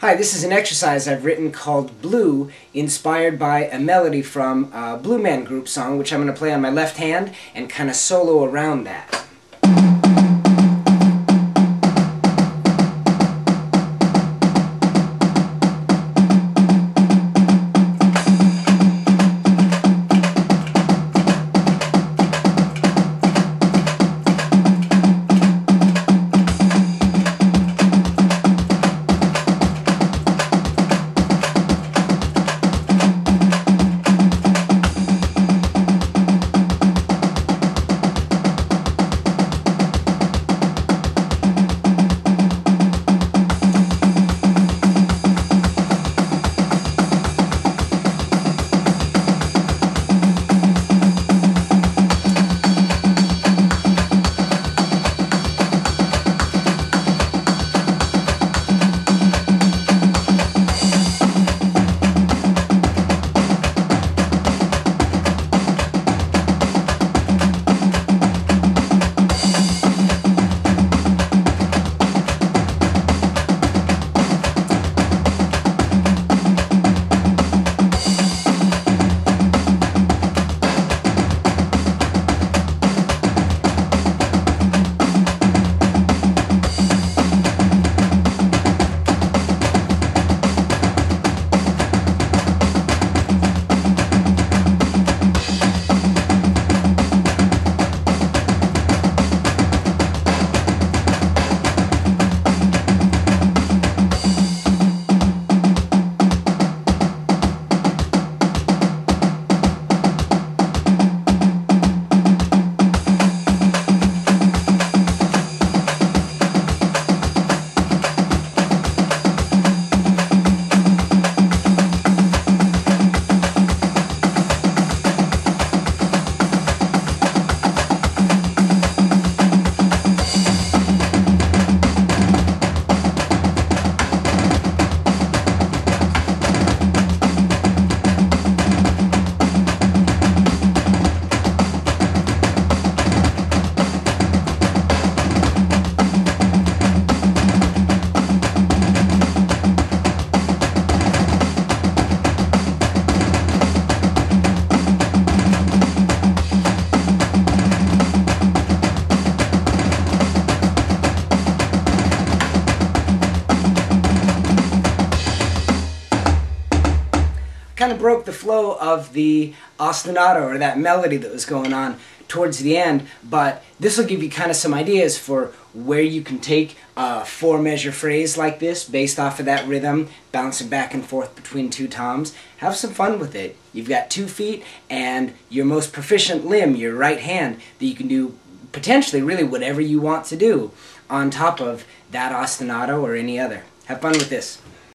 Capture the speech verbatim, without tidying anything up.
Hi, this is an exercise I've written called Blue, inspired by a melody from a Blue Man Group song, which I'm going to play on my left hand and kind of solo around that. Kind of broke the flow of the ostinato, or that melody that was going on towards the end, but this will give you kind of some ideas for where you can take a four measure phrase like this based off of that rhythm, bouncing back and forth between two toms. Have some fun with it. You've got two feet and your most proficient limb, your right hand, that you can do potentially really whatever you want to do on top of that ostinato or any other. Have fun with this.